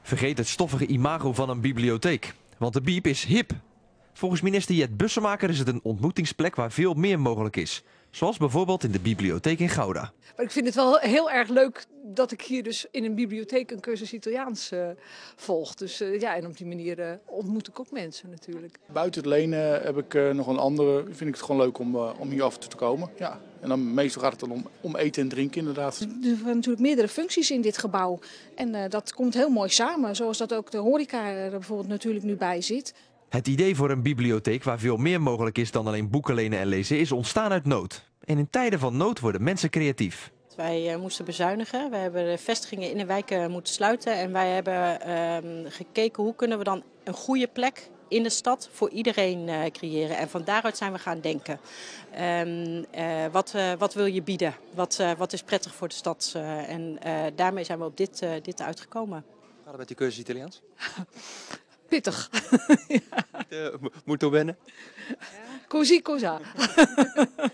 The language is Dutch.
Vergeet het stoffige imago van een bibliotheek, want de Biep is hip. Volgens minister Jet Bussemaker is het een ontmoetingsplek waar veel meer mogelijk is. Zoals bijvoorbeeld in de bibliotheek in Gouda. Maar ik vind het wel heel erg leuk dat ik hier dus in een bibliotheek een cursus Italiaans volg. Dus ja, en op die manier ontmoet ik ook mensen natuurlijk. Buiten het lenen heb ik nog een andere. Vind ik het gewoon leuk om hier af en toe te komen. Ja. En dan meestal gaat het dan om eten en drinken inderdaad. Er zijn natuurlijk meerdere functies in dit gebouw. En dat komt heel mooi samen. Zoals dat ook de horeca er bijvoorbeeld natuurlijk nu bij zit. Het idee voor een bibliotheek waar veel meer mogelijk is dan alleen boeken lenen en lezen is ontstaan uit nood. En in tijden van nood worden mensen creatief. Wij moesten bezuinigen. We hebben de vestigingen in de wijken moeten sluiten. En wij hebben gekeken hoe kunnen we dan een goede plek in de stad voor iedereen creëren. En van daaruit zijn we gaan denken. Wat wil je bieden? Wat is prettig voor de stad? En daarmee zijn we op dit uitgekomen. Gaat het met die cursus Italiaans? Pittig. Moet er wennen? Così cosa.